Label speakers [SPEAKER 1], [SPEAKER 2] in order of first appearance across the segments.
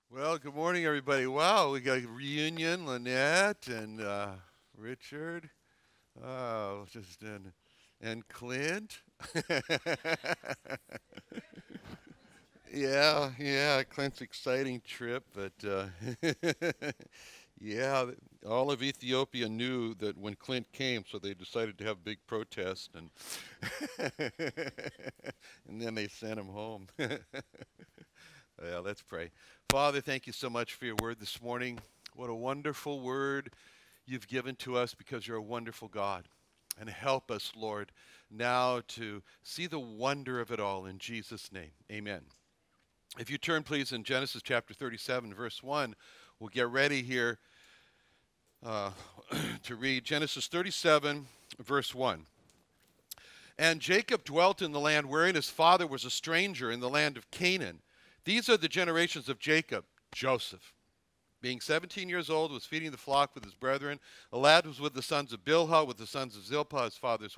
[SPEAKER 1] Well, good morning, everybody. Wow, we got a reunion, Lynette and Richard. Oh, and Clint. Yeah, Clint's exciting trip, but yeah, all of Ethiopia knew that when Clint came, so they decided to have a big protest, and and then they sent him home. Yeah, let's pray. Father, thank you so much for your word this morning. What a wonderful word you've given to us because you're a wonderful God. And help us, Lord, now to see the wonder of it all in Jesus' name. Amen. If you turn, please, in Genesis chapter 37, verse 1, we'll get ready here uh, to read Genesis 37, verse 1. And Jacob dwelt in the land wherein his father was a stranger in the land of Canaan. These are the generations of Jacob. Joseph, being 17 years old, was feeding the flock with his brethren. A lad was with the sons of Bilhah, with the sons of Zilpah, his father's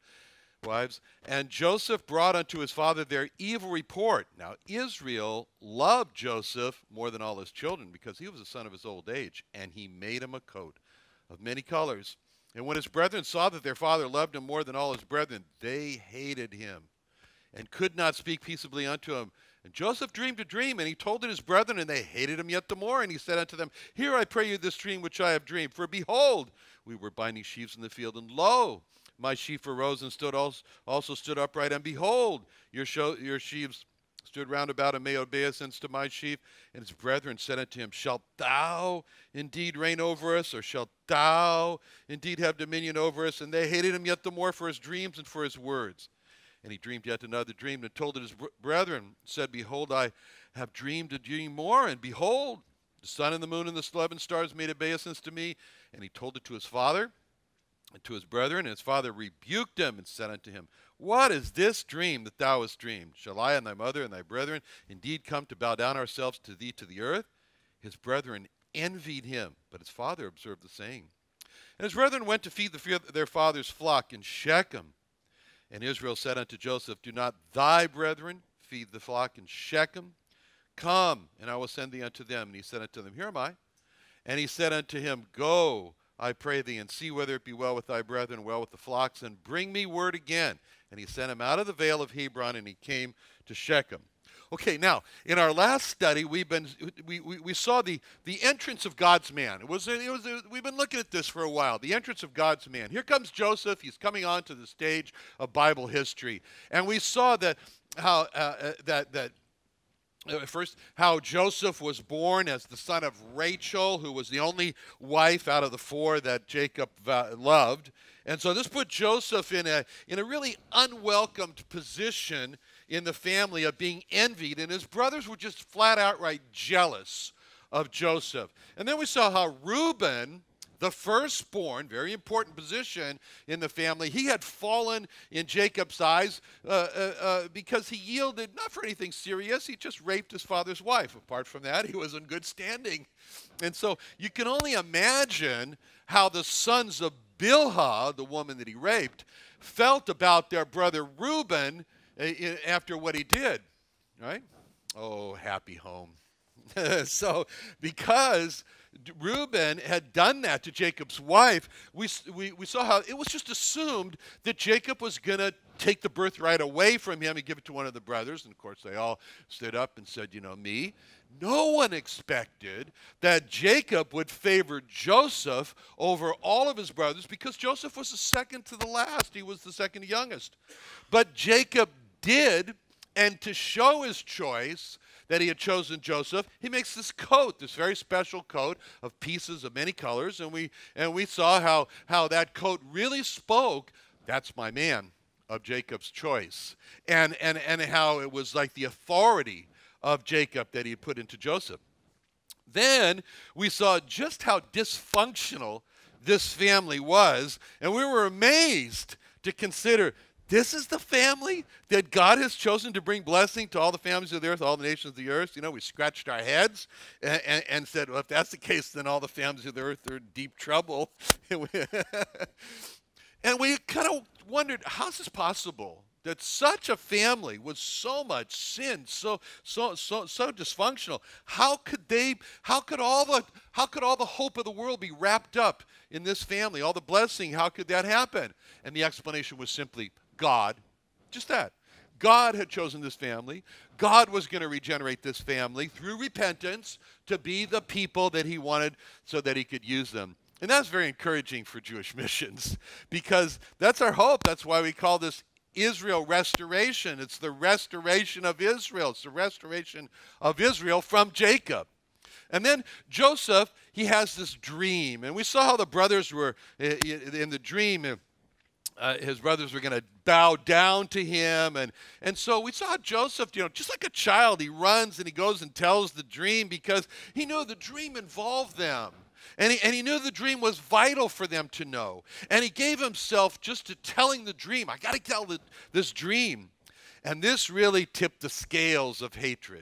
[SPEAKER 1] wives. And Joseph brought unto his father their evil report. Now Israel loved Joseph more than all his children, because he was the son of his old age, and he made him a coat of many colors. And when his brethren saw that their father loved him more than all his brethren, they hated him and could not speak peaceably unto him. And Joseph dreamed a dream, and he told it his brethren, and they hated him yet the more. And he said unto them, Hear, I pray you, this dream which I have dreamed. For behold, we were binding sheaves in the field, and lo, my sheaf arose and also stood upright. And behold, your sheaves stood round about and made obeisance to my sheaf. And his brethren said unto him, Shalt thou indeed reign over us, or shalt thou indeed have dominion over us? And they hated him yet the more for his dreams and for his words. And he dreamed yet another dream, and told it his brethren, said, Behold, I have dreamed a dream more, and behold, the sun and the moon and the 11 stars made obeisance to me. And he told it to his father and to his brethren, and his father rebuked him and said unto him, What is this dream that thou hast dreamed? Shall I and thy mother and thy brethren indeed come to bow down ourselves to thee to the earth? His brethren envied him, but his father observed the saying. And his brethren went to feed their father's flock in Shechem. And Israel said unto Joseph, Do not thy brethren feed the flock in Shechem? Come, and I will send thee unto them. And he said unto them, Here am I. And he said unto him, Go, I pray thee, and see whether it be well with thy brethren, well with the flocks, and bring me word again. And he sent him out of the vale of Hebron, and he came to Shechem. Okay, now, in our last study, we saw the entrance of God's man. We've been looking at this for a while, the entrance of God's man. Here comes Joseph. He's coming onto the stage of Bible history. And we saw that first, how Joseph was born as the son of Rachel, who was the only wife out of the four that Jacob loved. And so this put Joseph in a really unwelcomed position in the family of being envied, and his brothers were just flat outright jealous of Joseph. And then we saw how Reuben, the firstborn, very important position in the family, he had fallen in Jacob's eyes because he yielded, not for anything serious, he just raped his father's wife. Apart from that, he was in good standing. And so you can only imagine how the sons of Bilhah, the woman that he raped, felt about their brother Reuben after what he did, right? Oh, happy home. So because Reuben had done that to Jacob's wife, we saw how it was just assumed that Jacob was going to take the birthright away from him and give it to one of the brothers. And of course, they all stood up and said, me. No one expected that Jacob would favor Joseph over all of his brothers, because Joseph was the second to the last. He was the second youngest. But Jacob did, and to show his choice that he had chosen Joseph, he makes this coat, this very special coat of pieces of many colors, and we saw how that coat really spoke, that's my man, of Jacob's choice, and how it was like the authority of Jacob that he had put into Joseph. Then we saw just how dysfunctional this family was, and we were amazed to consider, this is the family that God has chosen to bring blessing to all the families of the earth, all the nations of the earth. We scratched our heads and said, well, if that's the case, then all the families of the earth are in deep trouble. And we kind of wondered, how's this possible that such a family with so much sin, so dysfunctional, how could all the hope of the world be wrapped up in this family, all the blessing? How could that happen? And the explanation was simply God. Just that. God had chosen this family. God was going to regenerate this family through repentance to be the people that he wanted so that he could use them. And that's very encouraging for Jewish missions, because that's our hope. That's why we call this Israel restoration. It's the restoration of Israel. It's the restoration of Israel from Jacob. And then Joseph, he has this dream. And we saw how the brothers were in the dream. His brothers were going to bow down to him. And so we saw Joseph, just like a child, he runs and he goes and tells the dream because he knew the dream involved them. And he knew the dream was vital for them to know. And he gave himself just to telling the dream. I got to tell this dream. And this really tipped the scales of hatred.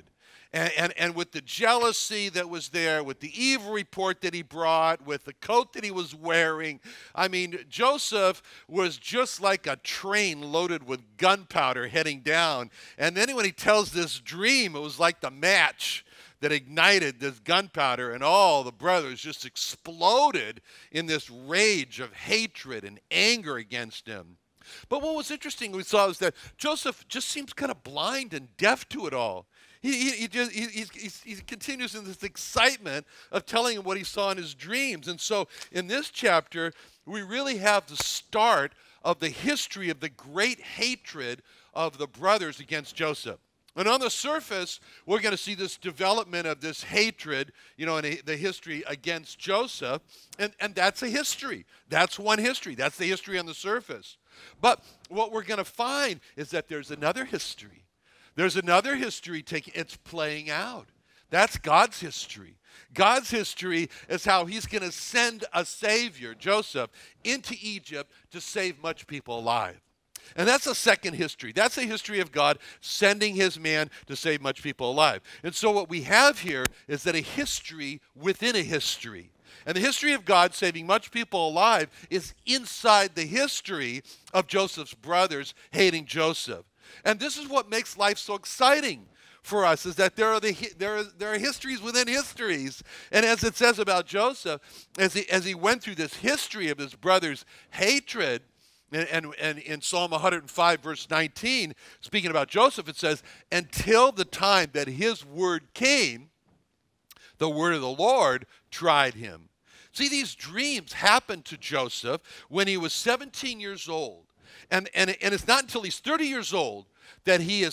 [SPEAKER 1] And with the jealousy that was there, with the evil report that he brought, with the coat that he was wearing, I mean, Joseph was just like a train loaded with gunpowder heading down. And then when he tells this dream, it was like the match that ignited this gunpowder, and all the brothers just exploded in this rage of hatred and anger against him. But what was interesting we saw is that Joseph just seems kind of blind and deaf to it all. He continues in this excitement of telling him what he saw in his dreams. And so in this chapter, we really have the start of the history of the great hatred of the brothers against Joseph. And on the surface, we're going to see this development of this hatred, in the history against Joseph. And that's a history. That's one history. That's the history on the surface. But what we're going to find is that there's another history. There's another history it's playing out. That's God's history. God's history is how he's going to send a Savior, Joseph, into Egypt to save much people alive. And that's a second history. That's a history of God sending his man to save much people alive. And so what we have here is that a history within a history. And the history of God saving much people alive is inside the history of Joseph's brothers hating Joseph. And this is what makes life so exciting for us, is that there are histories within histories. And as it says about Joseph, as he went through this history of his brothers' hatred, and in Psalm 105, verse 19, speaking about Joseph, it says, until the time that his word came, the word of the Lord tried him. See, these dreams happened to Joseph when he was 17 years old. And it's not until he's 30 years old that he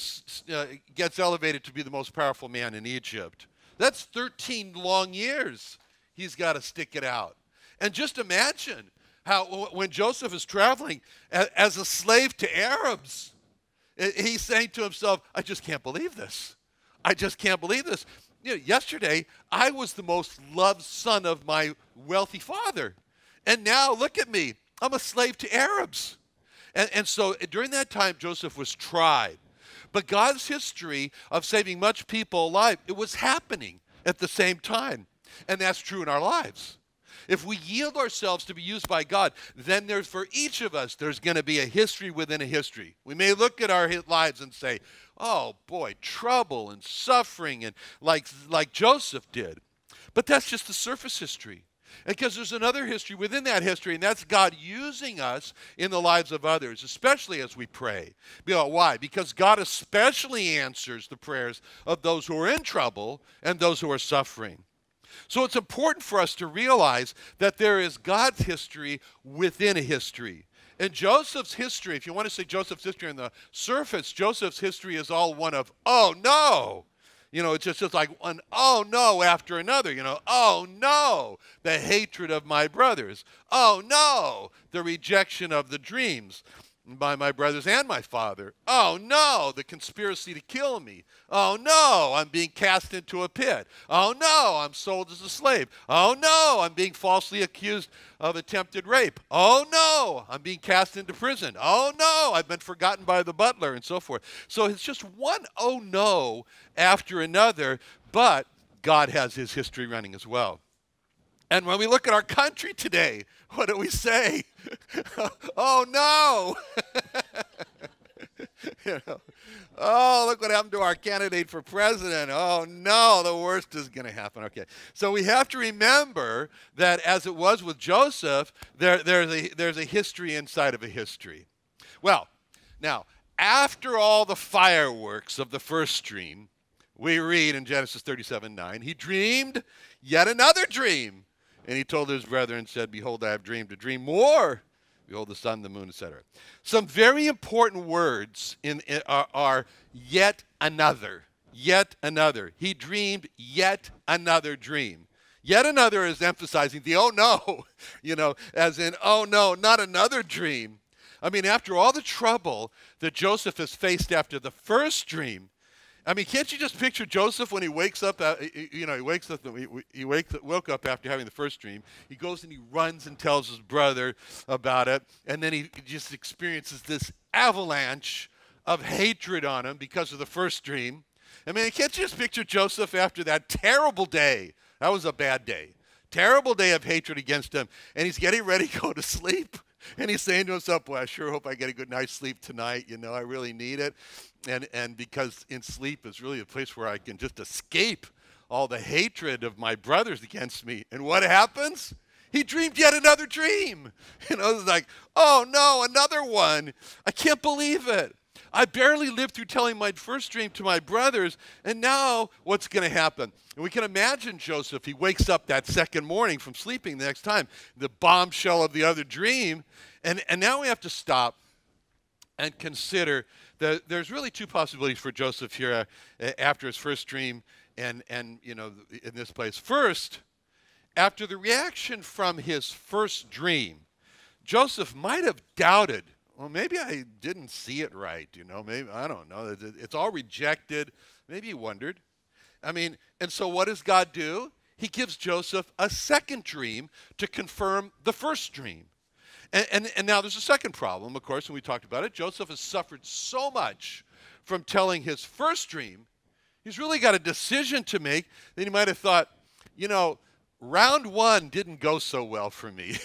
[SPEAKER 1] gets elevated to be the most powerful man in Egypt. That's 13 long years he's got to stick it out. And just imagine how when Joseph is traveling as a slave to Arabs, he's saying to himself, I just can't believe this. I just can't believe this. Yesterday, I was the most loved son of my wealthy father. And now, look at me. I'm a slave to Arabs. And so during that time, Joseph was tried. But God's history of saving much people alive, it was happening at the same time. And that's true in our lives. If we yield ourselves to be used by God, then for each of us, there's going to be a history within a history. We may look at our lives and say, oh boy, trouble and suffering, and like Joseph did. But that's just the surface history. Because there's another history within that history, and that's God using us in the lives of others, especially as we pray. Why? Because God especially answers the prayers of those who are in trouble and those who are suffering. So it's important for us to realize that there is God's history within a history. And Joseph's history, if you want to say Joseph's history on the surface, Joseph's history is all one of, oh no. It's just like one oh no after another. Oh no, the hatred of my brothers. Oh no, the rejection of the dreams by my brothers and my father. Oh no, the conspiracy to kill me. Oh no, I'm being cast into a pit. Oh no, I'm sold as a slave. Oh no, I'm being falsely accused of attempted rape. Oh no, I'm being cast into prison. Oh no, I've been forgotten by the butler, and so forth. So it's just one oh no after another, but God has his history running as well. And when we look at our country today, what do we say? Oh no! You know, oh, look what happened to our candidate for president. Oh, no, the worst is going to happen. Okay, so we have to remember that as it was with Joseph, there's a history inside of a history. Well, now, after all the fireworks of the first dream, we read in Genesis 37:9, he dreamed yet another dream. And he told his brethren and said, behold, I have dreamed a dream more. Behold, the sun, the moon, etc. Some very important words are yet another. Yet another. He dreamed yet another dream. Yet another is emphasizing the oh no, as in, oh no, not another dream. I mean, after all the trouble that Joseph has faced after the first dream, I mean, can't you just picture Joseph when he wakes up? He woke up after having the first dream. He goes and he runs and tells his brother about it, and then he just experiences this avalanche of hatred on him because of the first dream. I mean, can't you just picture Joseph after that terrible day? That was a bad day. Terrible day of hatred against him, and he's getting ready to go to sleep. And he's saying to himself, boy, I sure hope I get a good night's sleep tonight. I really need it. And because in sleep is really a place where I can just escape all the hatred of my brothers against me. And what happens? He dreamed yet another dream. It's like, oh no, another one. I can't believe it. I barely lived through telling my first dream to my brothers, and now what's going to happen? And we can imagine Joseph. He wakes up that second morning from sleeping the next time, the bombshell of the other dream, and now we have to stop and consider that there's really two possibilities for Joseph here after his first dream and in this place. First, after the reaction from his first dream, Joseph might have doubted, well, maybe I didn't see it right, maybe, I don't know. It's all rejected. Maybe he wondered. I mean, and so what does God do? He gives Joseph a second dream to confirm the first dream. And now there's a second problem, of course, and we talked about it. Joseph has suffered so much from telling his first dream, he's really got a decision to make that he might have thought, round one didn't go so well for me.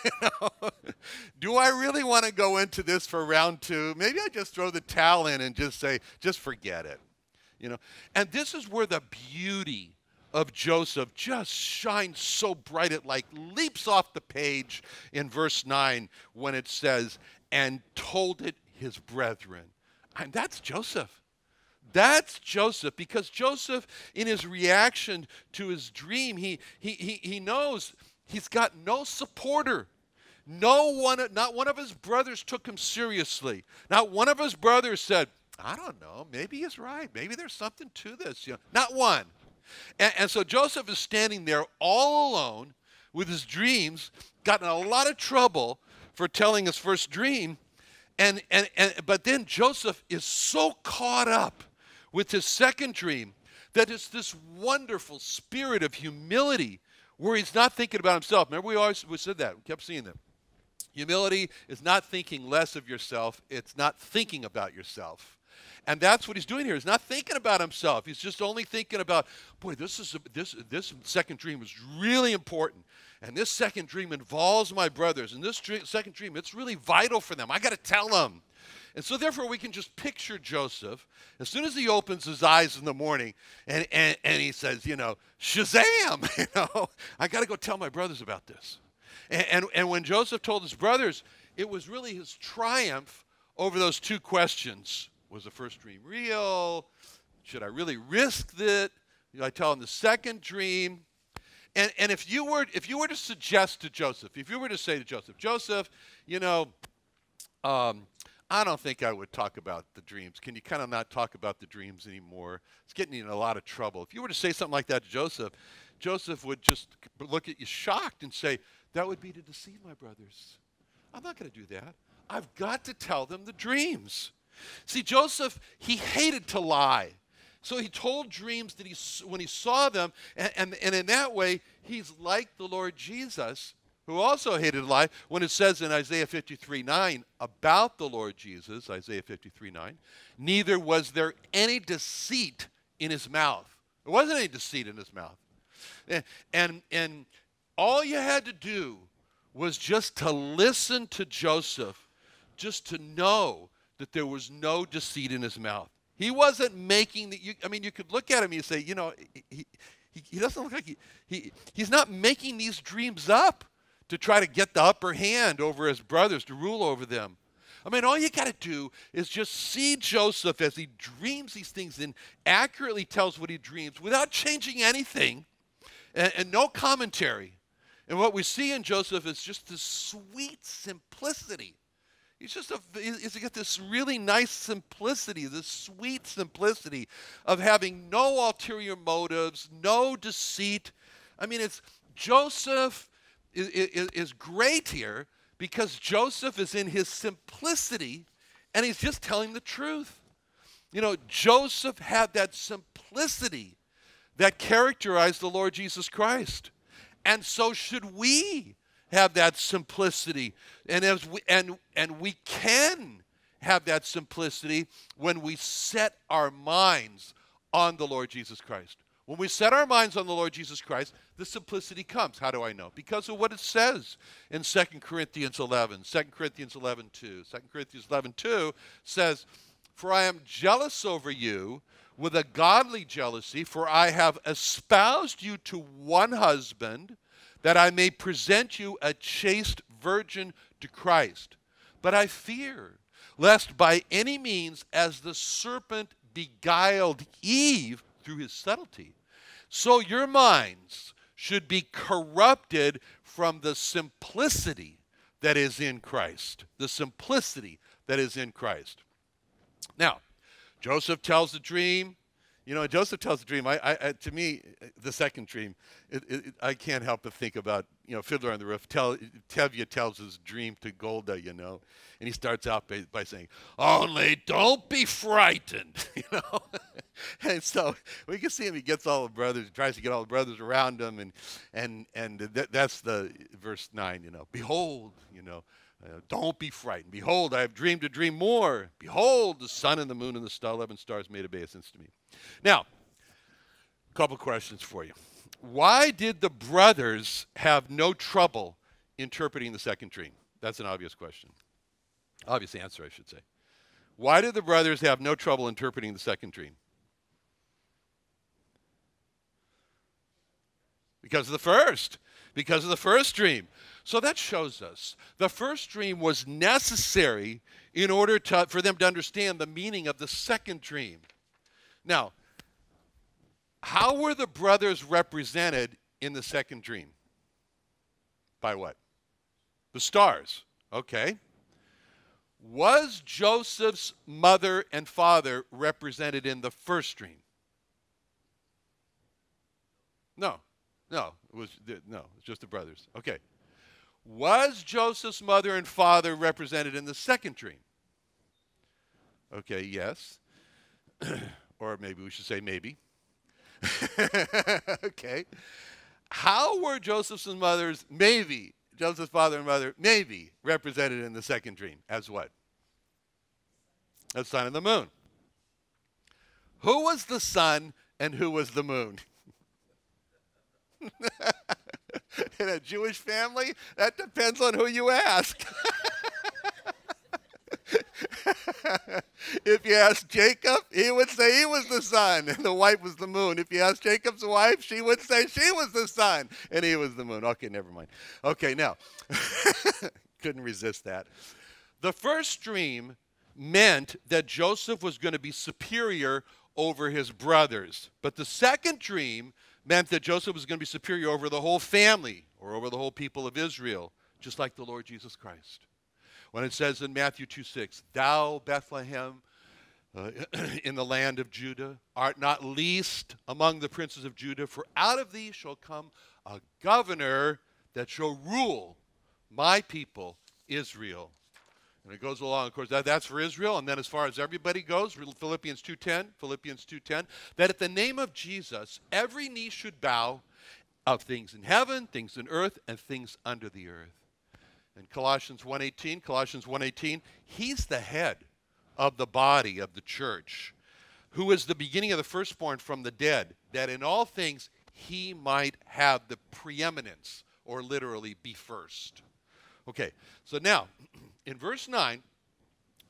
[SPEAKER 1] Do I really want to go into this for round two? Maybe I just throw the towel in and just say, just forget it. And this is where the beauty of Joseph just shines so bright. It like leaps off the page in verse 9 when it says, and told it his brethren. And that's Joseph. That's Joseph, because Joseph, in his reaction to his dream, he knows he's got no supporter. Not one of his brothers took him seriously. Not one of his brothers said, I don't know, maybe he's right. Maybe there's something to this. Not one. And so Joseph is standing there all alone with his dreams, got in a lot of trouble for telling his first dream. But then Joseph is so caught up with his second dream that it's this wonderful spirit of humility where he's not thinking about himself. Remember, we said that. We kept seeing that. Humility is not thinking less of yourself. It's not thinking about yourself. And that's what he's doing here. He's not thinking about himself. He's just only thinking about, boy, this second dream is really important. And this second dream involves my brothers. And this second dream, it's really vital for them. I got to tell them. And so therefore we can just picture Joseph as soon as he opens his eyes in the morning and he says, Shazam, I got to go tell my brothers about this. And when Joseph told his brothers, it was really his triumph over those two questions. Was the first dream real? Should I really risk it? I tell him the second dream. And if you were to suggest to Joseph, if you were to say to Joseph, I don't think I would talk about the dreams. Can you kind of not talk about the dreams anymore? It's getting you in a lot of trouble. If you were to say something like that to Joseph, Joseph would just look at you shocked and say, that would be to deceive my brothers. I'm not going to do that. I've got to tell them the dreams. See, Joseph, he hated to lie. So he told dreams that when he saw them, and in that way, he's like the Lord Jesus, who also hated to lie, when it says in Isaiah 53:9 about the Lord Jesus, Isaiah 53:9, neither was there any deceit in his mouth. There wasn't any deceit in his mouth. And all you had to do was just to listen to Joseph, just to know that there was no deceit in his mouth. He wasn't making the, you could look at him and you say, he doesn't look like he's not making these dreams up to try to get the upper hand over his brothers, to rule over them. I mean, all you got to do is just see Joseph as he dreams these things and accurately tells what he dreams without changing anything and no commentary. And what we see in Joseph is just this sweet simplicity. He's got this really nice simplicity, this sweet simplicity of having no ulterior motives, no deceit. I mean, Joseph is great here because Joseph is in his simplicity and he's just telling the truth. Joseph had that simplicity that characterized the Lord Jesus Christ. And so should we have that simplicity. And we can have that simplicity when we set our minds on the Lord Jesus Christ. When we set our minds on the Lord Jesus Christ, the simplicity comes. How do I know? Because of what it says in 2 Corinthians 11. 2 Corinthians 11:2. 2 Corinthians 11:2 says, "For I am jealous over you with a godly jealousy, for I have espoused you to one husband, that I may present you a chaste virgin to Christ. But I fear, lest by any means, as the serpent beguiled Eve through his subtlety, so your minds should be corrupted from the simplicity that is in Christ." The simplicity that is in Christ. Now, Joseph tells the dream. Joseph tells the dream. To me, the second dream, I can't help but think about, Fiddler on the Roof. Tevye tells his dream to Golda, and he starts out by saying, "Only don't be frightened," And so we can see him. He gets all the brothers, tries to get all the brothers around him, and that's the verse 9. Behold, don't be frightened. Behold, I have dreamed a dream more. Behold, the sun and the moon and the 11 stars made obeisance to me. Now, a couple questions for you. Why did the brothers have no trouble interpreting the second dream? That's an obvious question. Obvious answer, I should say. Why did the brothers have no trouble interpreting the second dream? Because of the first. Because of the first dream. So that shows us the first dream was necessary in order for them to understand the meaning of the second dream. Now, how were the brothers represented in the second dream? By what? The stars. Okay. Was Joseph's mother and father represented in the first dream? No. It was just the brothers. Okay. Was Joseph's mother and father represented in the second dream? Okay, yes. Or maybe we should say maybe. Okay. How were Joseph's father and mother, maybe represented in the second dream? As what? As sun and the moon. Who was the sun and who was the moon? In a Jewish family, that depends on who you ask. If you ask Jacob, he would say he was the sun and the wife was the moon. If you ask Jacob's wife, she would say she was the sun and he was the moon. Okay, never mind. Okay, now, couldn't resist that. The first dream meant that Joseph was going to be superior over his brothers. But the second dream meant that Joseph was going to be superior over the whole family or over the whole people of Israel, just like the Lord Jesus Christ. When it says in Matthew 2:6, "Thou, Bethlehem, in the land of Judah, art not least among the princes of Judah, for out of thee shall come a governor that shall rule my people, Israel." And it goes along, of course, that's for Israel. And then as far as everybody goes, Philippians 2:10, that at the name of Jesus, every knee should bow, of things in heaven, things in earth, and things under the earth. And Colossians 1:18, he's the head of the body of the church, who is the beginning of the firstborn from the dead, that in all things he might have the preeminence, or literally be first. Okay, so now, in verse 9,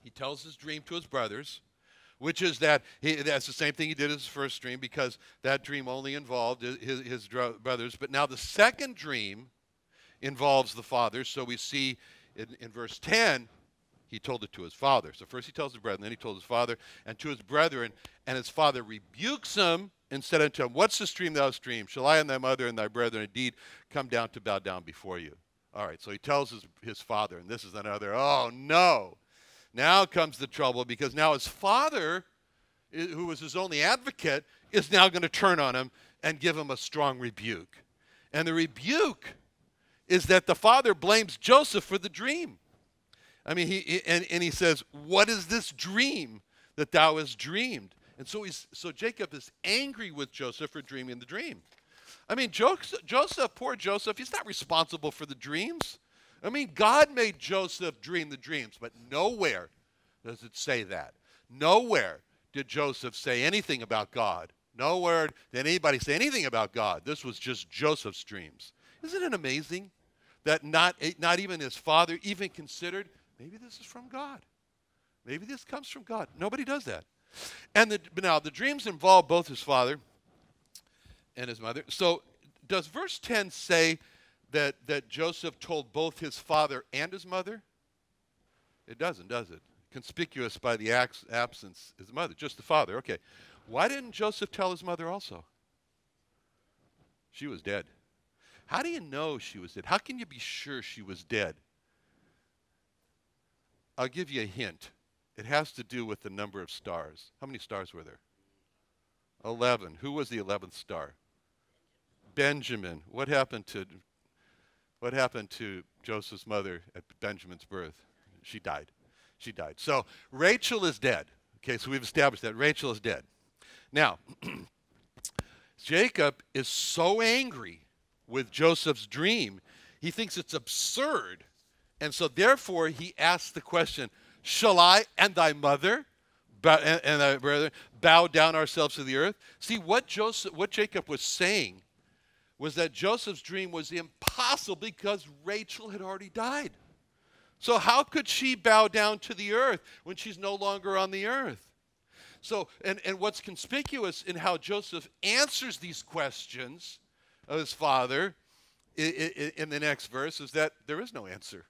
[SPEAKER 1] He tells his dream to his brothers, which is that's the same thing he did as his first dream, because that dream only involved his brothers. But now the second dream involves the father. So we see in verse 10, he told it to his father. So first he tells his brethren, then he told his father and to his brethren, and his father rebukes him and said unto him, What's this dream thou hast dreamed? Shall I and thy mother and thy brethren indeed come down to bow down before you? All right, so he tells his father, and this is another, oh no. Now comes the trouble, because now his father, who was his only advocate, is now going to turn on him and give him a strong rebuke. And the rebuke is that the father blames Joseph for the dream. I mean, he says, What is this dream that thou hast dreamed? And so Jacob is angry with Joseph for dreaming the dream. I mean, Joseph, poor Joseph, he's not responsible for the dreams. I mean, God made Joseph dream the dreams, but nowhere does it say that. Nowhere did Joseph say anything about God. Nowhere did anybody say anything about God. This was just Joseph's dreams. Isn't it amazing that not even his father even considered, maybe this is from God. Maybe this comes from God. Nobody does that. And now the dreams involve both his father and his mother. So does verse 10 say that Joseph told both his father and his mother? It doesn't, does it? Conspicuous by the absence is the mother, just the father. Okay. Why didn't Joseph tell his mother also? She was dead. How do you know she was dead? How can you be sure she was dead? I'll give you a hint. It has to do with the number of stars. How many stars were there? 11. Who was the 11th star? Benjamin. What happened to Joseph's mother at Benjamin's birth? She died. She died. So Rachel is dead. Okay, so we've established that Rachel is dead. Now, Jacob is so angry with Joseph's dream, he thinks it's absurd. And so therefore he asks the question, Shall I and thy mother and thy brother bow down ourselves to the earth? See, what Jacob was saying was that Joseph's dream was impossible because Rachel had already died. So how could she bow down to the earth when she's no longer on the earth? So, and what's conspicuous in how Joseph answers these questions of his father in the next verse is that there is no answer.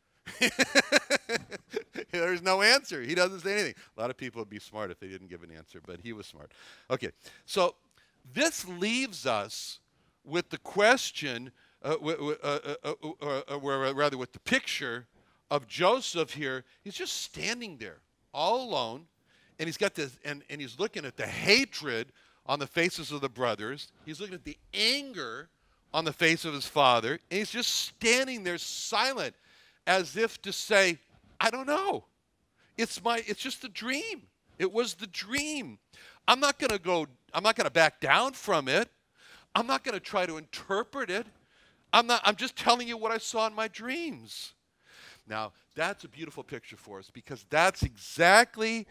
[SPEAKER 1] There's no answer. He doesn't say anything. A lot of people would be smart if they didn't give an answer, but he was smart. Okay, so this leaves us with the question, or rather with the picture of Joseph here. He's just standing there all alone, and he's got this, and he's looking at the hatred on the faces of the brothers. He's looking at the anger on the face of his father, and he's just standing there silent, as if to say, I don't know. It's just a dream. It was the dream. I'm not going to back down from it. I'm not going to try to interpret it. I'm just telling you what I saw in my dreams. Now, that's a beautiful picture for us, because that's exactly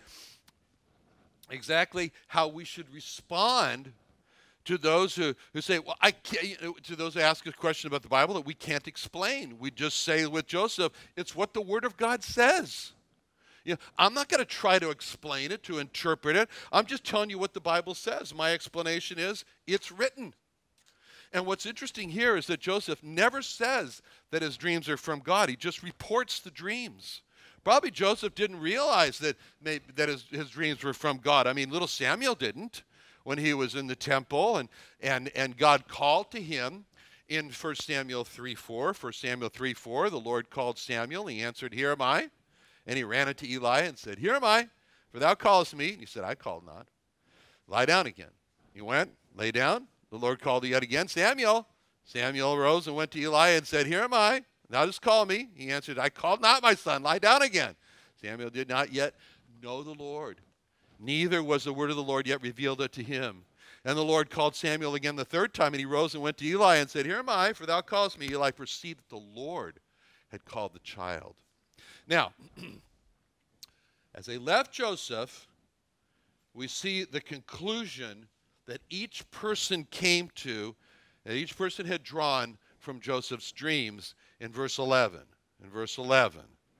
[SPEAKER 1] how we should respond to those who say, well, I can't, to those who ask a question about the Bible that we can't explain. We just say with Joseph, it's what the Word of God says. I'm not going to try to explain it, to interpret it. I'm just telling you what the Bible says. My explanation is, it's written. And what's interesting here is that Joseph never says that his dreams are from God. He just reports the dreams. Probably Joseph didn't realize that his dreams were from God. I mean, little Samuel didn't when he was in the temple, and God called to him in 1 Samuel 3:4. 1 Samuel 3:4, the Lord called Samuel, and he answered, Here am I. And he ran unto Eli and said, Here am I, for thou callest me. And he said, I called not. Lie down again. He went, lay down. The Lord called yet again, Samuel. Samuel arose and went to Eli and said, Here am I. Now just call me. He answered, I called not, my son. Lie down again. Samuel did not yet know the Lord, neither was the word of the Lord yet revealed unto him. And the Lord called Samuel again the third time, and he rose and went to Eli and said, Here am I, for thou callest me. Eli perceived that the Lord had called the child. Now, as they left Joseph, we see the conclusion that each person came to, that each person had drawn from Joseph's dreams in verse 11. In verse 11,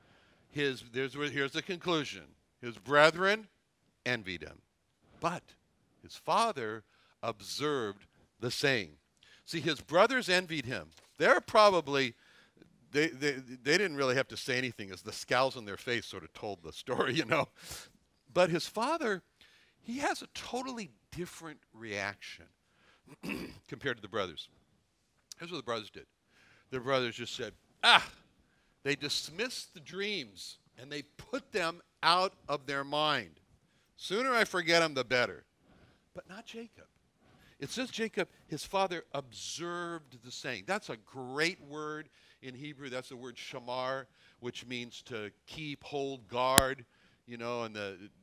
[SPEAKER 1] Here's the conclusion. His brethren envied him, but his father observed the saying. See, his brothers envied him. They're probably, they didn't really have to say anything, as the scowls on their face sort of told the story, you know. But his father, he has a totally different reaction compared to the brothers. Here's what the brothers did. The brothers just said, they dismissed the dreams and they put them out of their mind. Sooner I forget them, the better. But not Jacob. It says Jacob, his father, observed the saying. That's a great word in Hebrew. That's the word shamar, which means to keep, hold, guard. You know, and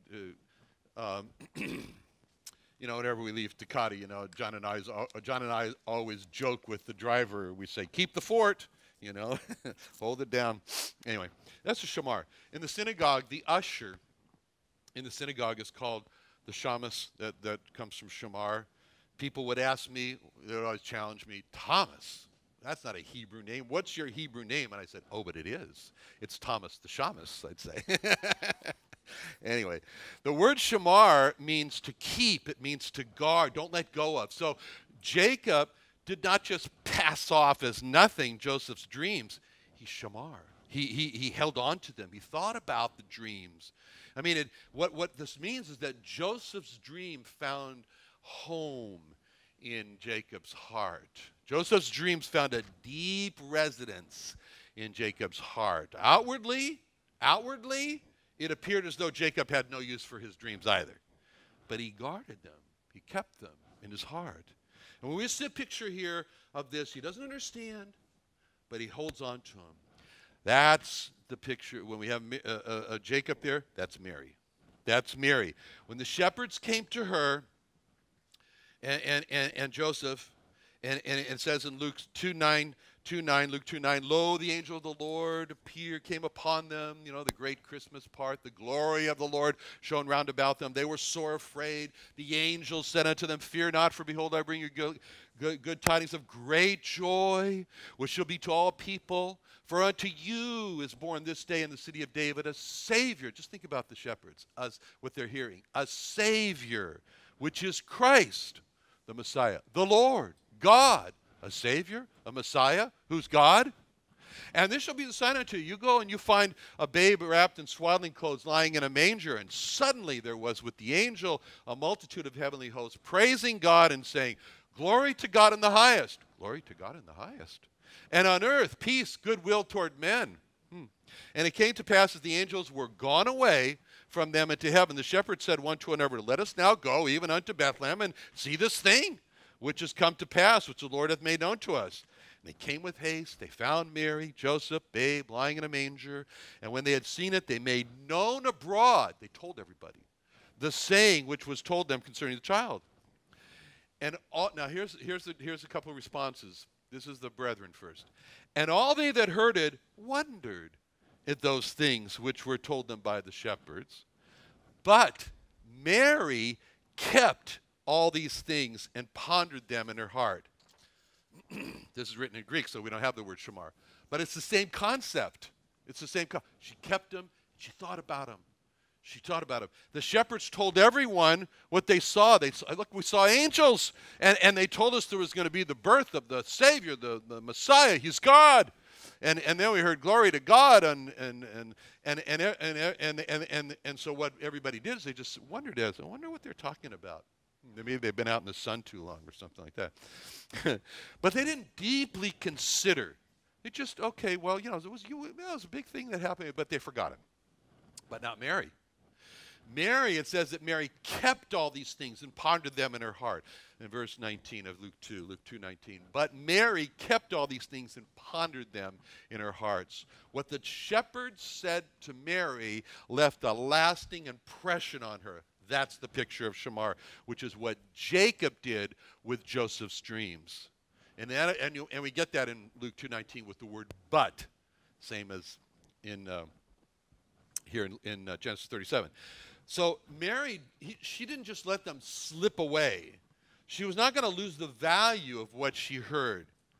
[SPEAKER 1] you know, whenever we leave Takati, you know, John and I always joke with the driver. We say, keep the fort, you know, hold it down. Anyway, that's a shamar. In the synagogue, the usher in the synagogue is called the shamus. That comes from shamar. People would ask me, they would always challenge me, Thomas, that's not a Hebrew name. What's your Hebrew name? And I said, oh, but it is. It's Thomas the Shamus, I'd say. Anyway, the word shamar means to keep. It means to guard. Don't let go of. So Jacob did not just pass off as nothing Joseph's dreams. He shamar. He held on to them. He thought about the dreams. I mean, what this means is that Joseph's dream found home in Jacob's heart. Joseph's dreams found a deep residence in Jacob's heart. Outwardly, it appeared as though Jacob had no use for his dreams either. But he guarded them. He kept them in his heart. And when we see a picture here of this, he doesn't understand, but he holds on to them. That's the picture. When we have Jacob there, that's Mary. That's Mary. When the shepherds came to her, and Joseph, and it says in Luke 2:9, Luke 2:9, lo, the angel of the Lord came upon them, you know, the great Christmas part, the glory of the Lord shone round about them. They were sore afraid. The angel said unto them, fear not, for behold, I bring you good tidings of great joy, which shall be to all people. For unto you is born this day in the city of David a Savior. Just think about the shepherds, what they're hearing. A Savior, which is Christ, the Messiah, the Lord, God. A Savior, a Messiah, who's God. And this shall be the sign unto you. You go and you find a babe wrapped in swaddling clothes lying in a manger. And suddenly there was with the angel a multitude of heavenly hosts praising God and saying, glory to God in the highest. Glory to God in the highest. And on earth, peace, goodwill toward men. And it came to pass as the angels were gone away from them into heaven, the shepherds said one to another, let us now go even unto Bethlehem and see this thing which has come to pass, which the Lord hath made known to us. And they came with haste. They found Mary, Joseph, babe, lying in a manger. And when they had seen it, they made known abroad, they told everybody, the saying which was told them concerning the child. And now here's a couple of responses. This is the brethren first. And all they that heard it wondered at those things which were told them by the shepherds. But Mary kept all these things and pondered them in her heart. This is written in Greek, so we don't have the word shamar. But it's the same concept. It's the same concept. She kept them. She thought about them. She thought about them. The shepherds told everyone what they saw. They saw, look, we saw angels. And they told us there was going to be the birth of the Savior, the Messiah. He's God. And then we heard glory to God. And so what everybody did is they just wondered, I wonder what they're talking about. Maybe they've been out in the sun too long or something like that. But they didn't deeply consider. They just, okay, well, you know, it was a big thing that happened, but they forgot it. But not Mary. Mary, it says that Mary kept all these things and pondered them in her heart. In verse 19 of Luke 2:19. But Mary kept all these things and pondered them in her hearts. What the shepherds said to Mary left a lasting impression on her. That's the picture of shamar, which is what Jacob did with Joseph's dreams. And we get that in Luke 2:19 with the word but, same as in here in Genesis 37. So Mary, she didn't just let them slip away. She was not going to lose the value of what she heard.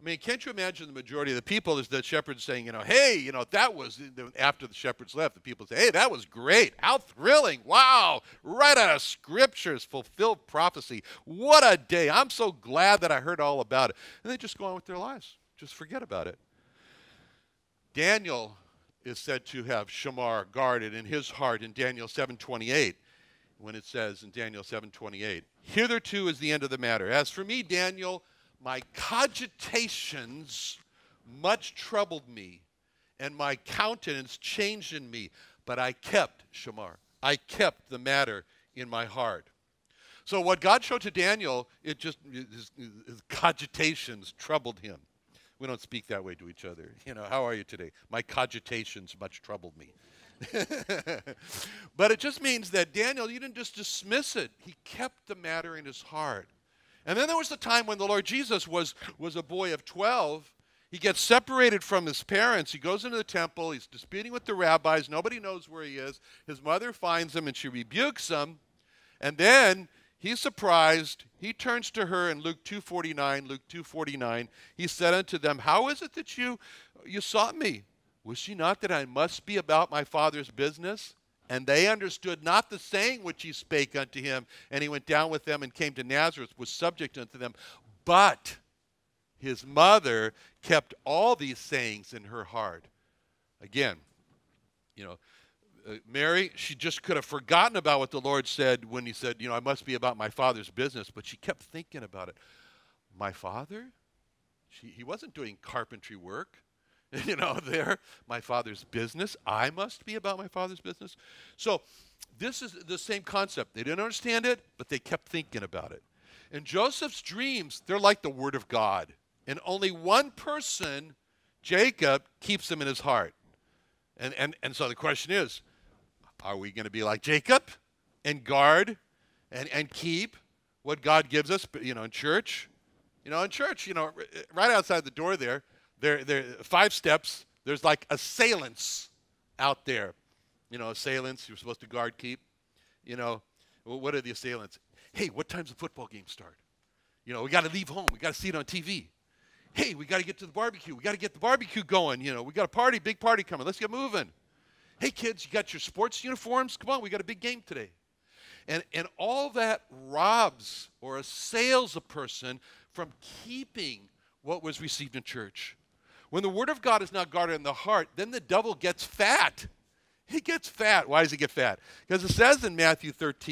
[SPEAKER 1] I mean, can't you imagine the majority of the people is the shepherds saying, hey, that was, after the shepherds left, the people say, hey, that was great. How thrilling. Wow. Right out of scriptures, fulfilled prophecy. What a day. I'm so glad that I heard all about it. And they just go on with their lives. Just forget about it. Daniel is said to have shamar guarded in his heart in Daniel 7:28, when it says in Daniel 7:28, hitherto is the end of the matter. As for me, Daniel, my cogitations much troubled me, and my countenance changed in me, but I kept shamar. I kept the matter in my heart. So what God showed to Daniel, his cogitations troubled him. We don't speak that way to each other. How are you today? My cogitations much troubled me. But it just means that Daniel, you didn't just dismiss it. He kept the matter in his heart. And then there was the time when the Lord Jesus was a boy of 12. He gets separated from his parents. He goes into the temple. He's disputing with the rabbis. Nobody knows where he is. His mother finds him, and she rebukes him. And then he's surprised. He turns to her in Luke 2:49. He said unto them, how is it that you sought me? Was ye not that I must be about my Father's business? And they understood not the saying which he spake unto him. And he went down with them and came to Nazareth, was subject unto them. But his mother kept all these sayings in her heart. Again, Mary, she just could have forgotten about what the Lord said when he said, I must be about my Father's business. But she kept thinking about it. My Father? He wasn't doing carpentry work. There, my Father's business. I must be about my Father's business. So this is the same concept. They didn't understand it, but they kept thinking about it. And Joseph's dreams, they're like the Word of God. And only one person, Jacob, keeps them in his heart. And so the question is, are we going to be like Jacob and guard and keep what God gives us, in church? In church, right outside the door there 5 steps, there's like assailants out there. Assailants, you're supposed to guard, keep. What are the assailants? Hey, what time's the football game start? We got to leave home. We got to see it on TV. Hey, we got to get to the barbecue. We got to get the barbecue going. We got a party, big party coming. Let's get moving. Hey, kids, you got your sports uniforms? Come on, we got a big game today. And all that robs or assails a person from keeping what was received in church. When the Word of God is not guarded in the heart, then the devil gets fat. He gets fat. Why does he get fat? Because it says in Matthew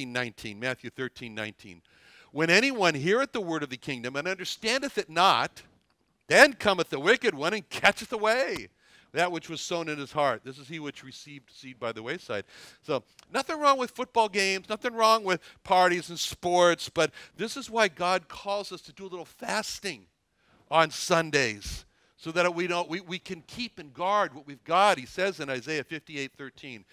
[SPEAKER 1] 13:19, when anyone heareth the word of the kingdom and understandeth it not, then cometh the wicked one and catcheth away that which was sown in his heart. This is he which received seed by the wayside. So nothing wrong with football games, nothing wrong with parties and sports, but this is why God calls us to do a little fasting on Sundays, so that we can keep and guard what we've got. He says in Isaiah 58:13,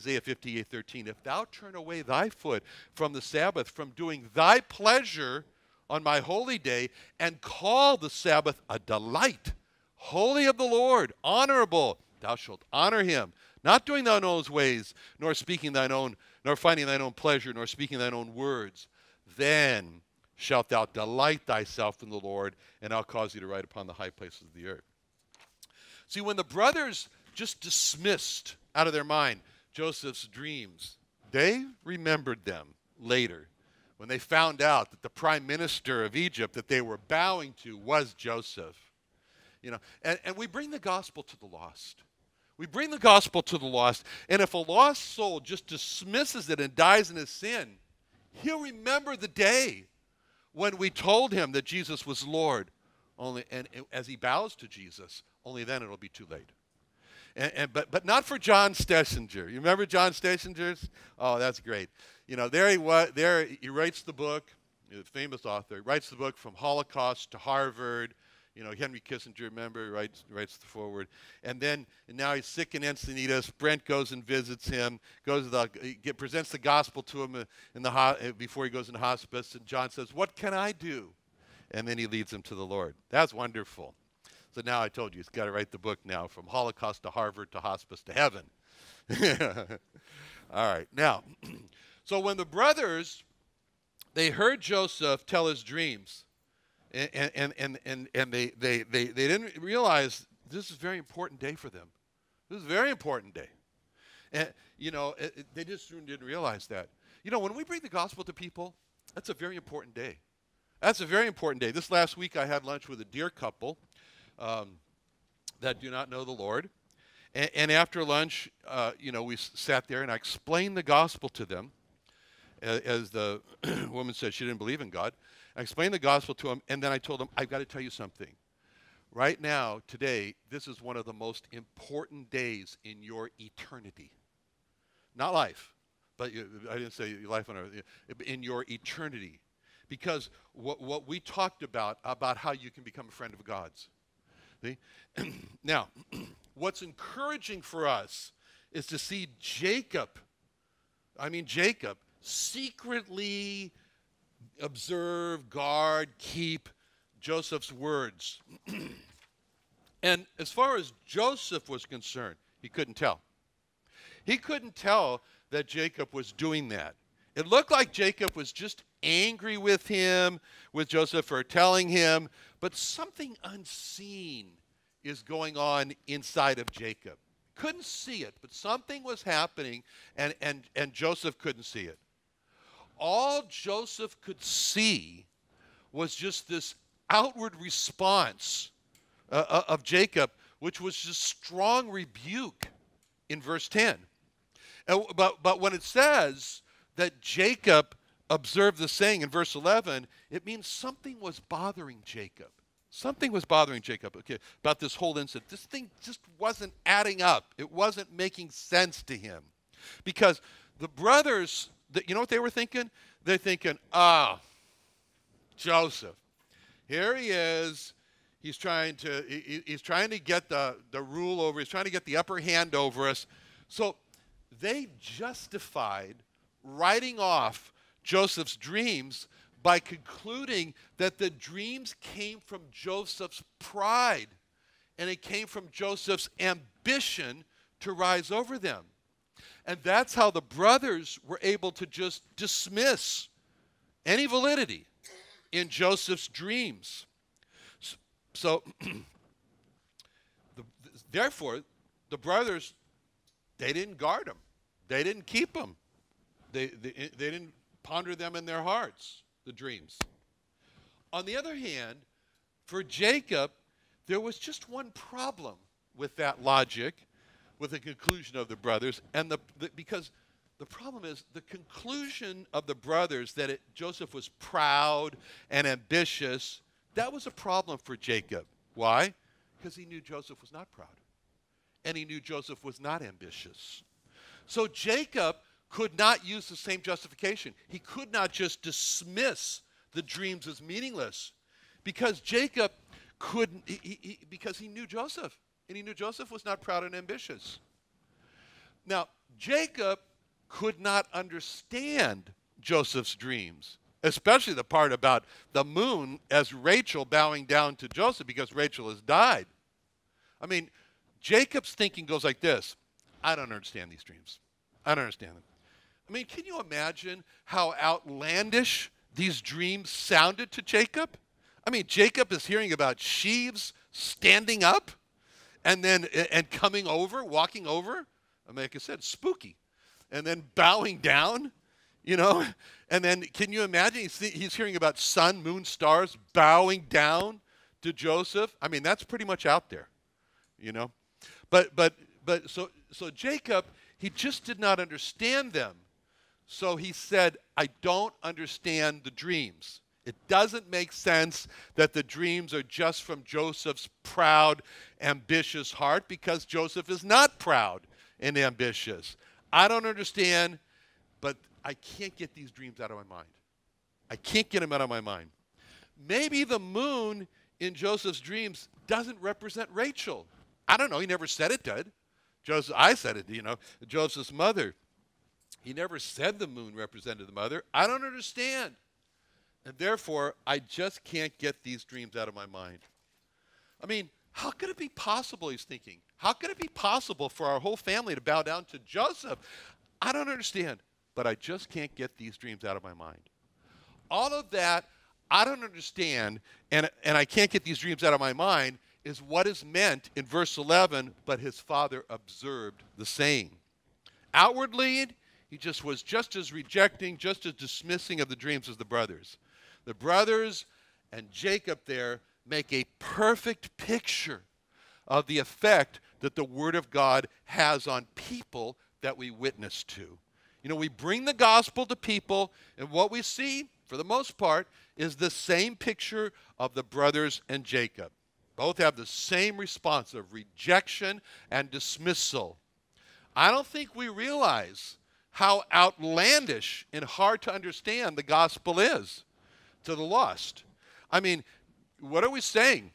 [SPEAKER 1] if thou turn away thy foot from the Sabbath, from doing thy pleasure on my holy day, and call the Sabbath a delight, holy of the Lord, honorable, thou shalt honor him, not doing thine own ways, nor finding thine own pleasure, nor speaking thine own words, then shalt thou delight thyself in the Lord, and I'll cause you to ride upon the high places of the earth. See, when the brothers just dismissed out of their mind Joseph's dreams, they remembered them later when they found out that the prime minister of Egypt that they were bowing to was Joseph. And we bring the gospel to the lost. We bring the gospel to the lost, and if a lost soul just dismisses it and dies in his sin, he'll remember the day when we told him that Jesus was Lord, and as he bows to Jesus, only then it'll be too late. But not for John Stessinger. You remember John Stassinger's? Oh, that's great. There he writes the book, a famous author, writes the book From Holocaust to Harvard. Henry Kissinger, remember, writes the foreword. And now he's sick in Encinitas. Brent goes and visits him, presents the gospel to him before he goes into hospice. And John says, what can I do? And then he leads him to the Lord. That's wonderful. So now I told you, he's got to write the book now, From Holocaust to Harvard to Hospice to Heaven. All right. Now, so when the brothers, they heard Joseph tell his dreams, And they didn't realize this is a very important day for them. This is a very important day. And, they just didn't realize that. When we bring the gospel to people, that's a very important day. That's a very important day. This last week I had lunch with a dear couple that do not know the Lord. And after lunch, we sat there and I explained the gospel to them. As the woman said, she didn't believe in God. I explained the gospel to them, and then I told them, I've got to tell you something. Right now, today, this is one of the most important days in your eternity. Not life, but I didn't say life on earth. In your eternity. Because what we talked about how you can become a friend of God's. See? Now, what's encouraging for us is to see Jacob secretly observe, guard, keep Joseph's words. And as far as Joseph was concerned, he couldn't tell. He couldn't tell that Jacob was doing that. It looked like Jacob was just angry with Joseph for telling him, but something unseen is going on inside of Jacob. Couldn't see it, but something was happening, and Joseph couldn't see it. All Joseph could see was just this outward response of Jacob, which was just strong rebuke in verse 10. But when it says that Jacob observed the saying in verse 11, it means something was bothering Jacob. Something was bothering Jacob, about this whole incident. This thing just wasn't adding up. It wasn't making sense to him. Because the brothers, you know what they were thinking? They're thinking, Joseph, here he is. He's trying to get the rule over. He's trying to get the upper hand over us. So they justified writing off Joseph's dreams by concluding that the dreams came from Joseph's pride and it came from Joseph's ambition to rise over them. And that's how the brothers were able to just dismiss any validity in Joseph's dreams. So, therefore, the brothers, they didn't guard them. They didn't keep them. They didn't ponder them in their hearts, the dreams. On the other hand, for Jacob, there was just one problem with that logic, with the conclusion of the brothers, and because the problem is the conclusion of the brothers that Joseph was proud and ambitious. That was a problem for Jacob. Why? Because he knew Joseph was not proud, and he knew Joseph was not ambitious. So Jacob could not use the same justification. He could not just dismiss the dreams as meaningless, because Jacob couldn't, because he knew Joseph, and he knew Joseph was not proud and ambitious. Now, Jacob could not understand Joseph's dreams, especially the part about the moon as Rachel bowing down to Joseph because Rachel has died. I mean, Jacob's thinking goes like this: I don't understand these dreams. I don't understand them. I mean, can you imagine how outlandish these dreams sounded to Jacob? I mean, Jacob is hearing about sheaves standing up and coming over, walking over. I mean, like I said, spooky. And then bowing down, And then can you imagine he's hearing about sun, moon, stars bowing down to Joseph? I mean, that's pretty much out there, But so Jacob, he just did not understand them. So he said, I don't understand the dreams. It doesn't make sense that the dreams are just from Joseph's proud, ambitious heart, because Joseph is not proud and ambitious. I don't understand, but I can't get these dreams out of my mind. I can't get them out of my mind. Maybe the moon in Joseph's dreams doesn't represent Rachel. I don't know. He never said it did. I said it, Joseph's mother. He never said the moon represented the mother. I don't understand. And therefore, I just can't get these dreams out of my mind. I mean, how could it be possible, he's thinking? How could it be possible for our whole family to bow down to Joseph? I don't understand, but I just can't get these dreams out of my mind. All of that, I don't understand, and I can't get these dreams out of my mind, is what is meant in verse 11, but his father observed the same. Outwardly, he just was just as rejecting, just as dismissing of the dreams as the brothers. The brothers and Jacob there make a perfect picture of the effect that the Word of God has on people that we witness to. You know, we bring the gospel to people, and what we see, for the most part, is the same picture of the brothers and Jacob. Both have the same response of rejection and dismissal. I don't think we realize how outlandish and hard to understand the gospel is to the lost. I mean, what are we saying?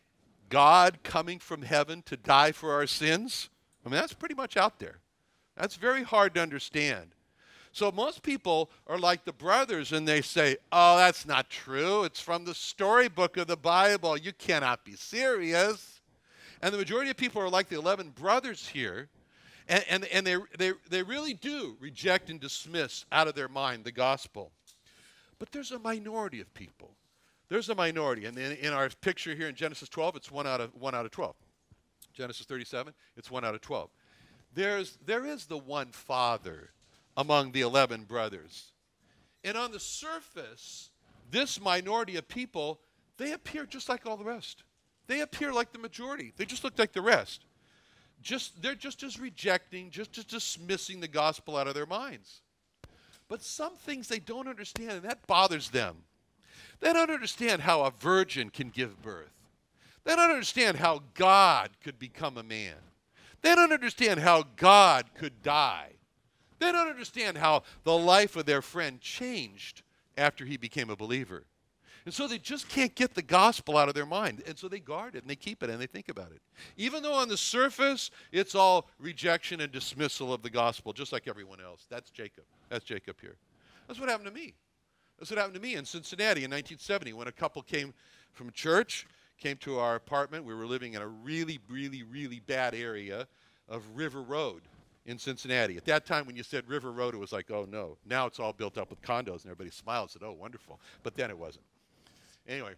[SPEAKER 1] God coming from heaven to die for our sins? I mean, that's pretty much out there. That's very hard to understand. So most people are like the brothers and they say, oh, that's not true. It's from the storybook of the Bible. You cannot be serious. And the majority of people are like the 11 brothers here. And they really do reject and dismiss out of their mind the gospel. But there's a minority of people. There's a minority. And in our picture here in Genesis 12, it's 1 out of 12. Genesis 37, it's 1 out of 12. There is the one father among the 11 brothers. And on the surface, this minority of people, they appear just like all the rest. They appear like the majority. They just look like the rest. They're just as rejecting, just as dismissing the gospel out of their minds. But some things they don't understand, and that bothers them. They don't understand how a virgin can give birth. They don't understand how God could become a man. They don't understand how God could die. They don't understand how the life of their friend changed after he became a believer. And so they just can't get the gospel out of their mind. And so they guard it and they keep it and they think about it. Even though on the surface, it's all rejection and dismissal of the gospel, just like everyone else. That's Jacob. That's Jacob here. That's what happened to me. That's what happened to me in Cincinnati in 1970 when a couple came from church, came to our apartment. We were living in a really, really, really bad area of River Road in Cincinnati. At that time, when you said River Road, it was like, oh, no. Now it's all built up with condos, and everybody smiled and said, oh, wonderful. But then it wasn't. Anyway,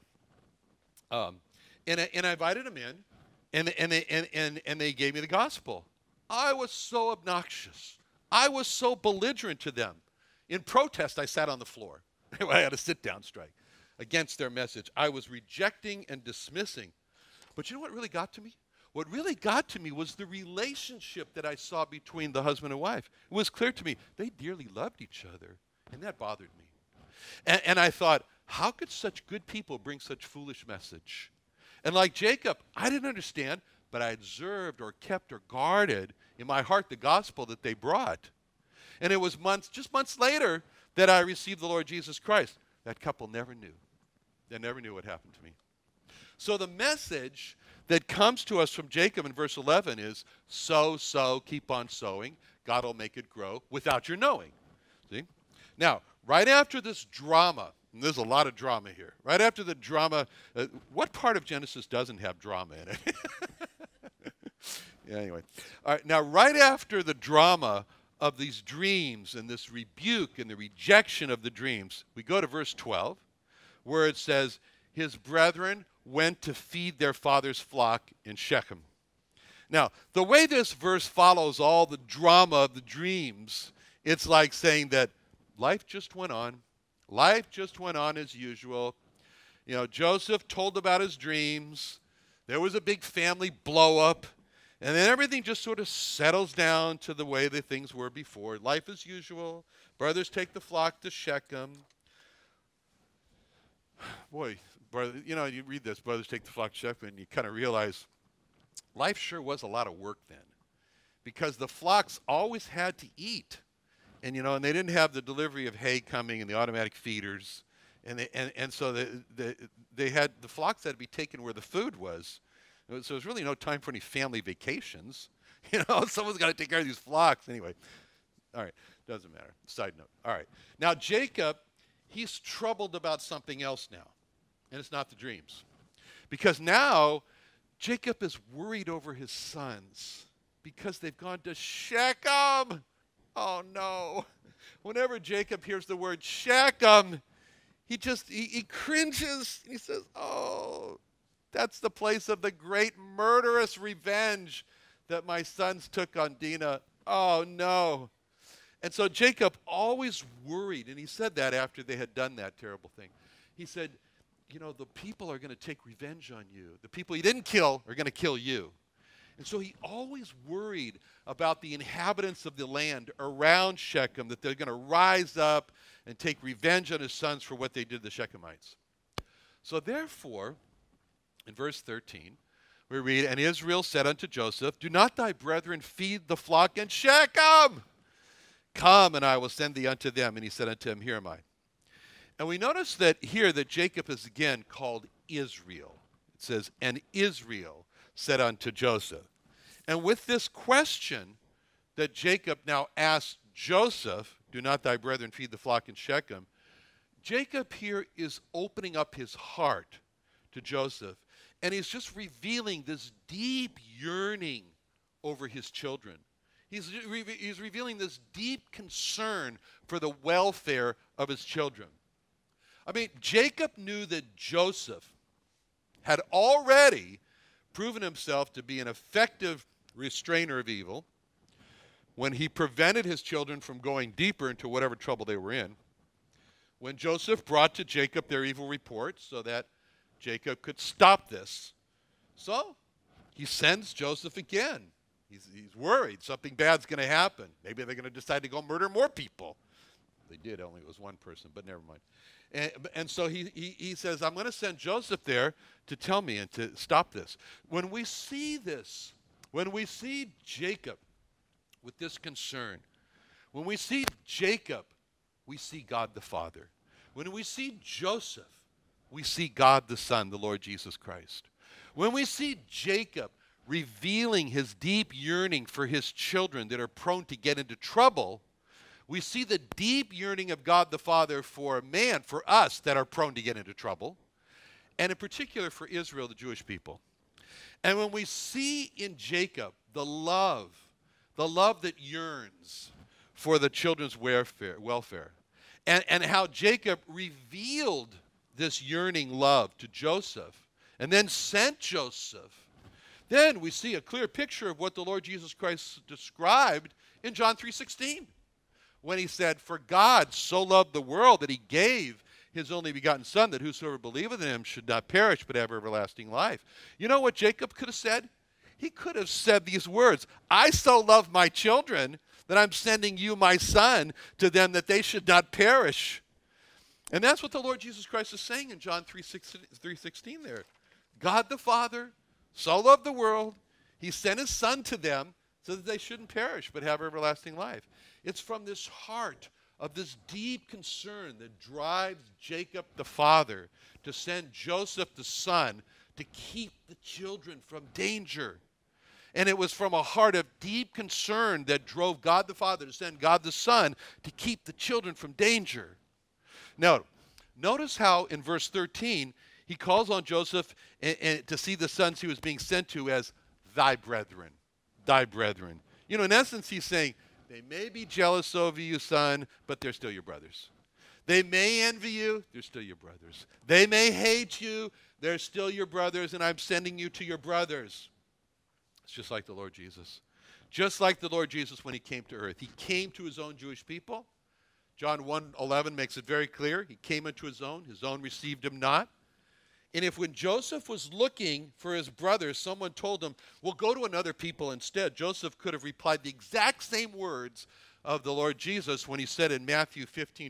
[SPEAKER 1] and I invited them in, and they gave me the gospel. I was so obnoxious. I was so belligerent to them. In protest, I sat on the floor. I had a sit-down strike against their message. I was rejecting and dismissing. But you know what really got to me? What really got to me was the relationship that I saw between the husband and wife. It was clear to me they dearly loved each other, and that bothered me. And I thought, how could such good people bring such foolish message? And like Jacob, I didn't understand, but I observed or kept or guarded in my heart the gospel that they brought. And it was just months later that I received the Lord Jesus Christ. That couple never knew. They never knew what happened to me. So the message that comes to us from Jacob in verse 11 is, sow, keep on sowing. God will make it grow without your knowing. See? Now, right after this drama, and there's a lot of drama here. Right after the drama, what part of Genesis doesn't have drama in it? Yeah, anyway. All right, now, right after the drama of these dreams and this rebuke and the rejection of the dreams, we go to verse 12, where it says, his brethren went to feed their father's flock in Shechem. Now, the way this verse follows all the drama of the dreams, it's like saying that life just went on. Life just went on as usual. You know, Joseph told about his dreams. There was a big family blow up. And then everything just sort of settles down to the way that things were before. Life as usual. Brothers take the flock to Shechem. Boy, brother, you know, you read this, brothers take the flock to Shechem, and you kind of realize life sure was a lot of work then. Because the flocks always had to eat. And, you know, and they didn't have the delivery of hay coming and the automatic feeders. And so they had, the flocks had to be taken where the food was. So there's really no time for any family vacations. You know, someone's got to take care of these flocks. Anyway, all right, doesn't matter. Side note. All right. Now, Jacob, he's troubled about something else now. And it's not the dreams. Because now, Jacob is worried over his sons because they've gone to Shechem. Oh, no. Whenever Jacob hears the word Shechem, he cringes. And he says, oh, that's the place of the great murderous revenge that my sons took on Dinah. Oh, no. And so Jacob always worried, and he said that after they had done that terrible thing. He said, you know, the people are going to take revenge on you. The people you didn't kill are going to kill you. And so he always worried about the inhabitants of the land around Shechem, that they're going to rise up and take revenge on his sons for what they did to the Shechemites. So therefore, in verse 13, we read, and Israel said unto Joseph, do not thy brethren feed the flock in Shechem? Come, and I will send thee unto them. And he said unto him, here am I. And we notice that here that Jacob is again called Israel. It says, and Israel said unto Joseph. And with this question that Jacob now asks Joseph, do not thy brethren feed the flock in Shechem, Jacob here is opening up his heart to Joseph. And he's just revealing this deep yearning over his children. He's revealing this deep concern for the welfare of his children. I mean, Jacob knew that Joseph had already proven himself to be an effective restrainer of evil when he prevented his children from going deeper into whatever trouble they were in. When Joseph brought to Jacob their evil reports so that Jacob could stop this. So he sends Joseph again. He's worried something bad's going to happen. Maybe they're going to decide to go murder more people. They did, only it was one person, but never mind. And so he says, I'm going to send Joseph there to tell me and to stop this. When we see this, when we see Jacob with this concern, when we see Jacob, we see God the Father. When we see Joseph, we see God the Son, the Lord Jesus Christ. When we see Jacob revealing his deep yearning for his children that are prone to get into trouble, we see the deep yearning of God the Father for man, for us that are prone to get into trouble, and in particular for Israel, the Jewish people. And when we see in Jacob the love that yearns for the children's welfare, and how Jacob revealed this yearning love to Joseph and then sent Joseph, then we see a clear picture of what the Lord Jesus Christ described in John 3:16. When he said, for God so loved the world that he gave his only begotten Son, that whosoever believeth in him should not perish but have everlasting life. You know what Jacob could have said? He could have said these words, I so love my children that I'm sending you my Son to them that they should not perish. And that's what the Lord Jesus Christ is saying in John 3:16 there. God the Father so loved the world, he sent his Son to them so that they shouldn't perish but have everlasting life. It's from this heart of this deep concern that drives Jacob the father to send Joseph the son to keep the children from danger. And it was from a heart of deep concern that drove God the Father to send God the Son to keep the children from danger. Now, notice how in verse 13 he calls on Joseph to see the sons he was being sent to as thy brethren. Thy brethren. You know, in essence, he's saying, they may be jealous over you, son, but they're still your brothers. They may envy you, they're still your brothers. They may hate you, they're still your brothers, and I'm sending you to your brothers. It's just like the Lord Jesus. Just like the Lord Jesus when he came to earth. He came to his own Jewish people. John 1:11 makes it very clear. He came unto his own received him not. And if when Joseph was looking for his brothers, someone told him, well, go to another people instead, Joseph could have replied the exact same words of the Lord Jesus when he said in Matthew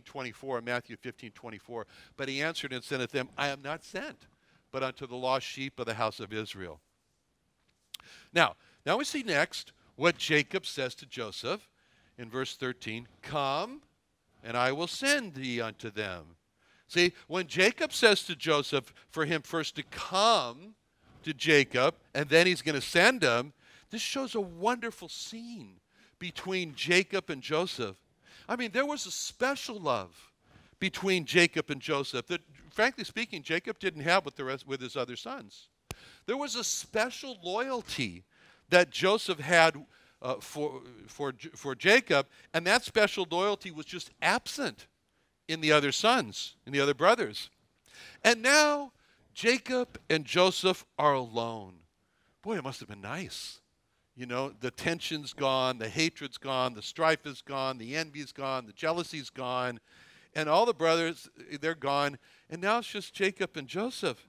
[SPEAKER 1] 15:24, but he answered and said unto them, I am not sent, but unto the lost sheep of the house of Israel. Now we see next what Jacob says to Joseph in verse 13, come, and I will send thee unto them. See, when Jacob says to Joseph for him first to come to Jacob, and then he's going to send him, this shows a wonderful scene between Jacob and Joseph. I mean, there was a special love between Jacob and Joseph that, frankly speaking, Jacob didn't have with his other sons. There was a special loyalty that Joseph had for Jacob, and that special loyalty was just absent in the other sons, in the other brothers. And now Jacob and Joseph are alone. Boy, it must have been nice. You know, the tension's gone, the hatred's gone, the strife is gone, the envy's gone, the jealousy's gone, and all the brothers, they're gone. And now it's just Jacob and Joseph.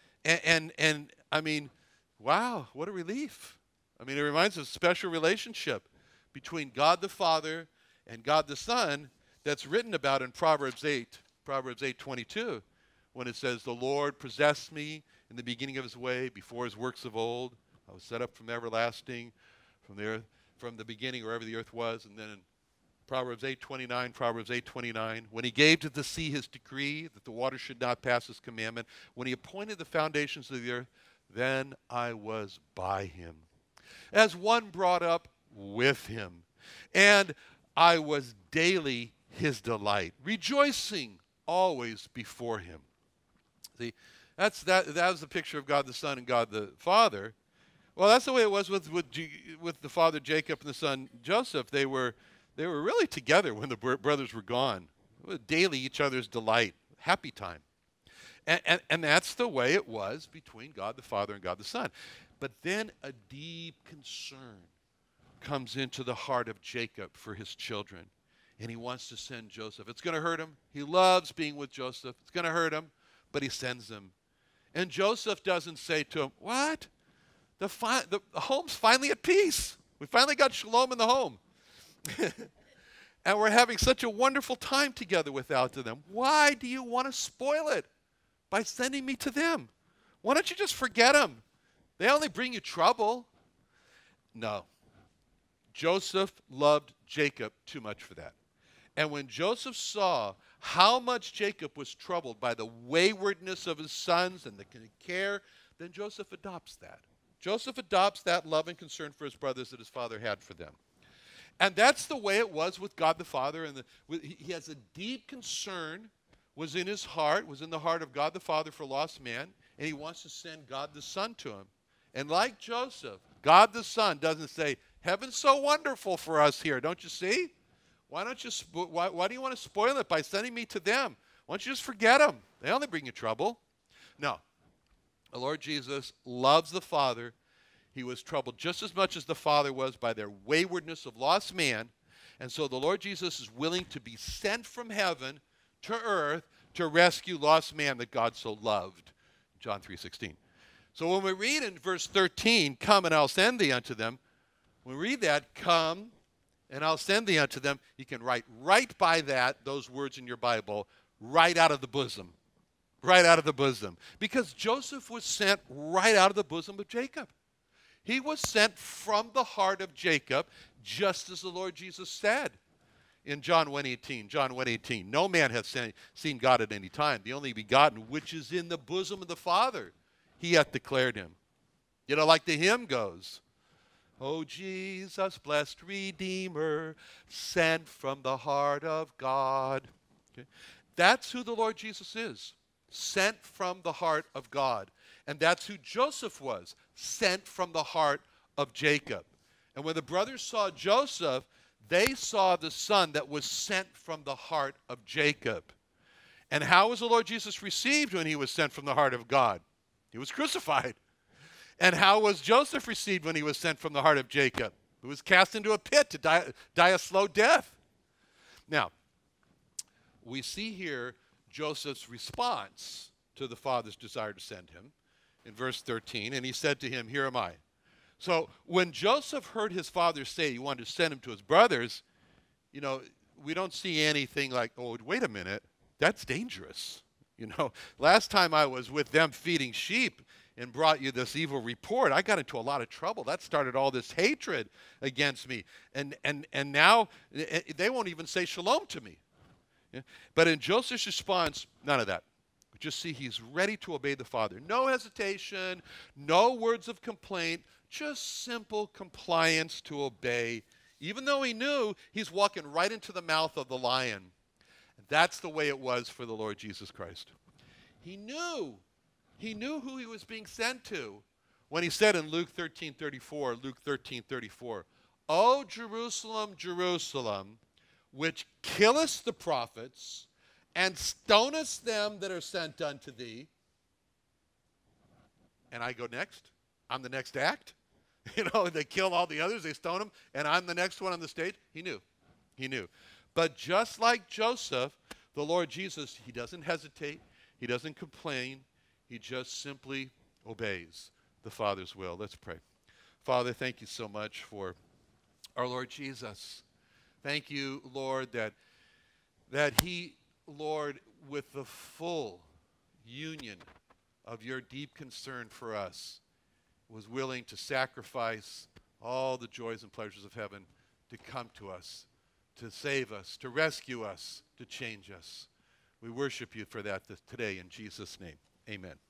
[SPEAKER 1] And I mean, wow, what a relief. I mean, it reminds us of a special relationship between God the Father and God the Son that's written about in Proverbs 8:22, when it says, the Lord possessed me in the beginning of his way, before his works of old. I was set up from everlasting, from the beginning, wherever the earth was. And then in Proverbs 8:29, when he gave to the sea his decree that the water should not pass his commandment, when he appointed the foundations of the earth, then I was by him, as one brought up with him. And I was daily his delight, rejoicing always before him. See, that was the picture of God the Son and God the Father. Well, that's the way it was with the father Jacob and the son Joseph. They were really together when the brothers were gone. It was daily each other's delight, happy time. And that's the way it was between God the Father and God the Son. But then a deep concern comes into the heart of Jacob for his children. And he wants to send Joseph. It's going to hurt him. He loves being with Joseph. It's going to hurt him, but he sends him. And Joseph doesn't say to him, what? The home's finally at peace. We finally got shalom in the home. And we're having such a wonderful time together without them. Why do you want to spoil it by sending me to them? Why don't you just forget them? They only bring you trouble. No. Joseph loved Jacob too much for that. And when Joseph saw how much Jacob was troubled by the waywardness of his sons and the care, then Joseph adopts that. Joseph adopts that love and concern for his brothers that his father had for them. And that's the way it was with God the Father. And he has a deep concern, was in his heart, was in the heart of God the Father for lost man, and he wants to send God the Son to him. And like Joseph, God the Son doesn't say, heaven's so wonderful for us here, don't you see? Why do you want to spoil it by sending me to them? Why don't you just forget them? They only bring you trouble. No. The Lord Jesus loves the Father. He was troubled just as much as the Father was by their waywardness of lost man. And so the Lord Jesus is willing to be sent from heaven to earth to rescue lost man that God so loved. John 3:16. So when we read in verse 13, come and I'll send thee unto them, when we read that, come and I'll send thee unto them, you can write right by that, those words in your Bible, right out of the bosom. Right out of the bosom. Because Joseph was sent right out of the bosom of Jacob. He was sent from the heart of Jacob, just as the Lord Jesus said in John 1:18. No man hath seen God at any time. The only begotten, which is in the bosom of the Father, he hath declared him. You know, like the hymn goes, O Jesus, blessed Redeemer, sent from the heart of God. Okay? That's who the Lord Jesus is. Sent from the heart of God. And that's who Joseph was, sent from the heart of Jacob. And when the brothers saw Joseph, they saw the son that was sent from the heart of Jacob. And how was the Lord Jesus received when he was sent from the heart of God? He was crucified. And how was Joseph received when he was sent from the heart of Jacob? He was cast into a pit to die a slow death. Now, we see here Joseph's response to the father's desire to send him in verse 13. And he said to him, here am I. So when Joseph heard his father say he wanted to send him to his brothers, you know, we don't see anything like, oh, wait a minute, that's dangerous. You know, last time I was with them feeding sheep and brought you this evil report, I got into a lot of trouble. That started all this hatred against me. And now they won't even say shalom to me. Yeah? But in Joseph's response, none of that. We just see he's ready to obey the father. No hesitation, no words of complaint, just simple compliance to obey, even though he knew he's walking right into the mouth of the lion. That's the way it was for the Lord Jesus Christ. He knew who he was being sent to when he said in Luke 13:34, O Jerusalem, Jerusalem, which killest the prophets and stonest them that are sent unto thee. And I go next. I'm the next act. They kill all the others, they stone them, and I'm the next one on the stage. He knew. He knew. But just like Joseph, the Lord Jesus, he doesn't hesitate. He doesn't complain. He just simply obeys the Father's will. Let's pray. Father, thank you so much for our Lord Jesus. Thank you, Lord, that he, Lord, with the full union of your deep concern for us, was willing to sacrifice all the joys and pleasures of heaven to come to us, to save us, to rescue us, to change us. We worship you for that today in Jesus' name. Amen.